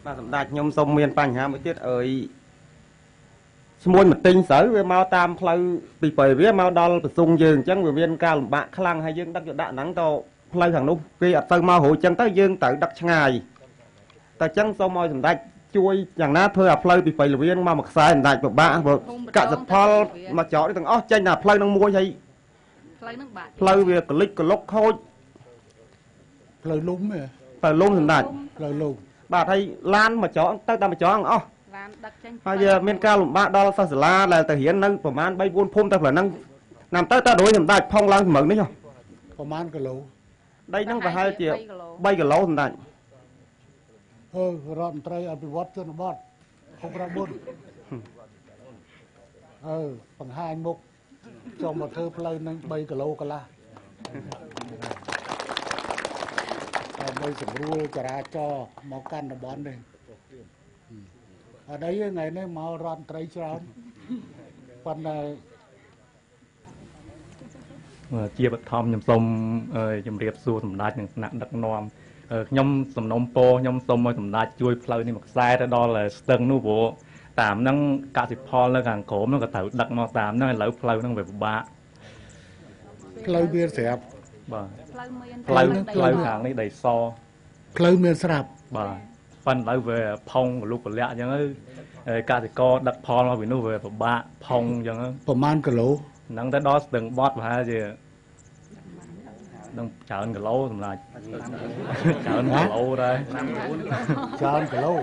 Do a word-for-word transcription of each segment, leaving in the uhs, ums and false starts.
là sầm đạch nhom sông miền Pành ha mới tiết ở môi một tinh sở về mau tam phơi bị phơi với mau đo bị sung dương chẳng về viên cao bạ khăng hay dương đắc đạ nắng to phơi thằng lúc khi ở tây mau hổ chân tới dương tới đắc ngày ta chẳng sau môi sầm đạch chui chẳng ná thôi à phơi bị phơi viên mau mặc sai sầm đạch bạ cả giật phơi mà chó đi thằng ó tranh là phơi đang mua hay phơi về click clock thôi phơi lúng nè phơi lúng sầm đạch phơi lúng bà thấy lan mà chó tới ta mà chó ăn ó bây giờ miền cao lụm bạ đo sa sả la là thể hiện năngประมาณ bay buôn phôm ta phải năng nằm tới ta đối thầm đại phong lang mượn đấy không ประมาณกิโล đây năng phải hai triệu bay cái lỗ thầm đại เออរដ្ឋមន្ត្រីអភិវឌ្ឍជនបទkhông ra buôn เออបង្ហាញមុខចូលមកធ្វើផ្លូវនឹង3គីឡូកន្លះដើម្បីសម្រួលចរាចរណ៍មកកាន់តំបន់នេះអត់អីថ្ងៃនេះមករដ្ឋមន្ត្រីច្រើនប៉ុន្តែជាបឋមខ្ញុំសូមជម្រាបសួរសម្ដេចនឹងថ្នាក់ដឹកនាំខ្ញុំសំណុំពរខ្ញុំសូមឲ្យសម្ដេចជួយផ្លូវនេះមកខ្សែទៅដល់ស្ទឹងនោះព្រោះតាមហ្នឹងកសិផលនៅខាងក្រោមហ្នឹងក៏ត្រូវដឹកមកតាមហ្នឹងឥឡូវផ្លូវហ្នឹងវាពិបាកផ្លូវវាស្រាប់បាទផ្លូវផ្លូវខាងនេះដីសផ្លូវមានស្រាប់បាទប៉ុន្តែឥឡូវវាផុងកលុកកលាក់អញ្ចឹងទៅកសិករដឹកផលមកពីនោះវាពិបាកផុងអញ្ចឹងប្រហែលគីឡូហ្នឹងទៅដល់ស្ទឹងបត់ប្រហែលជានឹងច្រើនគីឡូសម្រាប់ច្រើនគីឡូដែរច្រើនគីឡូឥ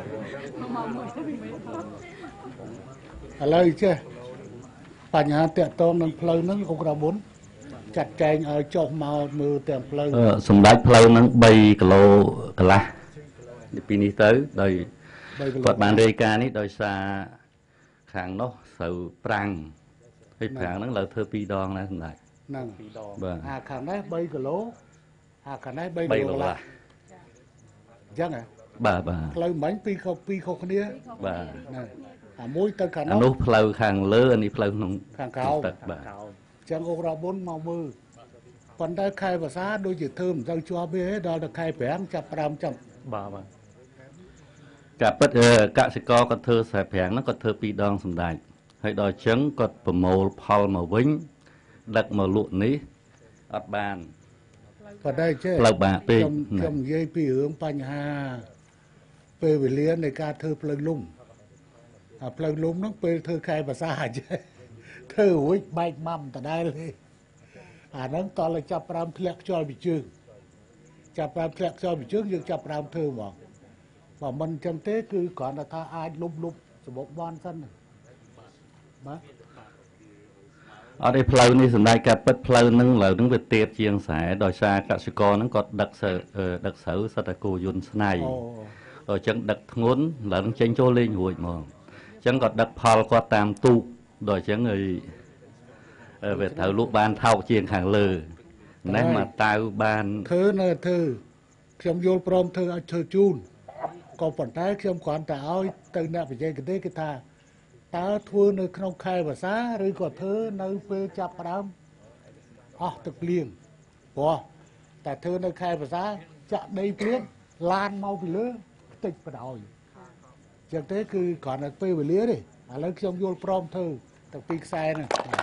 ឡូវចេះបញ្ហាតាក់ទងនឹងផ្លូវហ្នឹងអង្គរបុនចាត់ចែងឲ្យចុះមកមើលទាំងផ្លូវសម្រាប់ផ្លូវហ្នឹង3គីឡូកន្លះពីនេះទៅដោយគាត់បានរាយការណ៍នេះដោយសារខាងនោះត្រូវប្រាំងហើយប្រាំងហ្នឹងលើធ្វើពីរដងដែរសម្រាប់ហ្នឹងបាទអាខាងនេះ3គីឡូអាខាងនេះ3គីឡូកន្លះអញ្ចឹងហ៎បាទបាទផ្លូវមិញពីរខុសពីរខុសគ្នាបាទអាមួយទៅខាងនោះផ្លូវខាងលើអានេះផ្លូវក្នុងខាងក្រោមបាទអញ្ចឹងអុករាប់មុនមកមើលប៉ុន្តែខែភាសាដូចជាធ្វើមិនទៅជាប់វាទេដល់ទៅខែប្រាំងចាប់ប្រាំចាំបាទបាទកាពិតកសិករគាត់ធ្វើខ្សែប្រាំងហ្នឹងគាត់ធ្វើពីរដងសម្ដេចហើយដល់អញ្ចឹងគាត់ប្រមូលផលមកវិញដឹកមកលក់នេះអត់បានប៉ុន្តែចេះផ្លូវបាក់ពេកខ្ញុំនិយាយពីរឿងបញ្ហាពេលវេលានៃការធ្វើផ្លូវលំអាផ្លូវលំហ្នឹងពេលធ្វើខែភាសាចេះធ្វើរួចបែកម៉ាំដដែលទេអាហ្នឹងតលើចាប់ប្រាំធ្លាក់ខ្យល់ពីជើងចាប់ប្រាំធ្លាក់ខ្យល់ពីជើងយើងចាប់ប្រាំធ្វើហ្មងបើមិនអញ្ចឹងទេគឺគ្រាន់តែថាអាចលុបលុបសម្បុកបានសិនបាទអត់ឯផ្លូវនេះសម្រាប់ការពិតផ្លូវហ្នឹងឥឡូវហ្នឹងវាទៀតជាងខ្សែដោយសារកសិករហ្នឹងគាត់ដឹកសើដឹកស្រូវសិតតែគោយន្តស្នៃដល់អញ្ចឹងដឹកធ្ងន់ឥឡូវហ្នឹងចេញចូលលេងរួចហ្មងអញ្ចឹងគាត់ដឹកផលគាត់តាមទូកដល់អញ្ចឹងហើយវាត្រូវលក់បានថោកជាងខាងលើណេះមកតៅបានធ្វើនៅធ្វើខ្ញុំយល់ព្រមធ្វើឲ្យធ្វើជូនក៏ប៉ុន្តែខ្ញុំគ្រាន់តែឲ្យទៅអ្នកបច្ចេកទេសគេថាតើធ្វើនៅក្នុងខែវស្សាឬក៏ធ្វើនៅពេលចាប់ផ្ដើមអស់ទឹកភ្លៀងព្រោះតែធ្វើនៅខែវស្សាចាក់ដីភ្លៀងឡានមកពីលើតិចបដ ாய் ចឹងទេគឺគ្រាន់តែពេលវេលាទេឥឡូវខ្ញុំយល់ព្រមធ្វើទាំងពីរខ្សែហ្នឹង